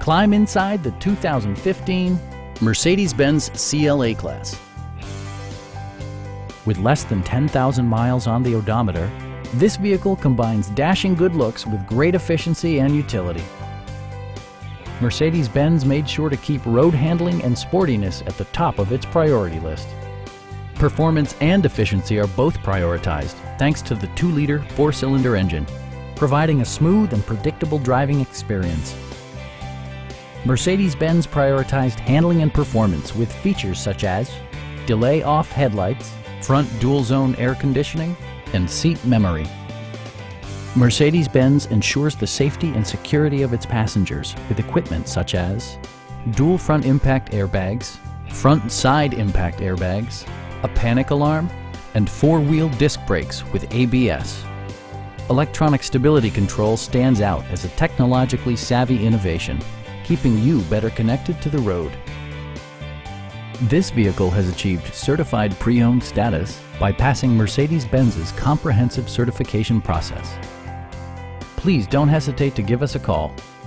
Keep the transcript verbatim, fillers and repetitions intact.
Climb inside the two thousand fifteen Mercedes-Benz C L A Class. With less than ten thousand miles on the odometer, this vehicle combines dashing good looks with great efficiency and utility. Mercedes-Benz made sure to keep road handling and sportiness at the top of its priority list. Performance and efficiency are both prioritized thanks to the two liter four-cylinder engine, providing a smooth and predictable driving experience. Mercedes-Benz prioritized handling and performance with features such as delay-off headlights, front dual-zone air conditioning, and seat memory. Mercedes-Benz ensures the safety and security of its passengers with equipment such as dual front impact airbags, front and side impact airbags, a panic alarm, and four-wheel disc brakes with A B S. Electronic stability control stands out as a technologically savvy innovation, keeping you better connected to the road. This vehicle has achieved certified pre-owned status by passing Mercedes-Benz's comprehensive certification process. Please don't hesitate to give us a call.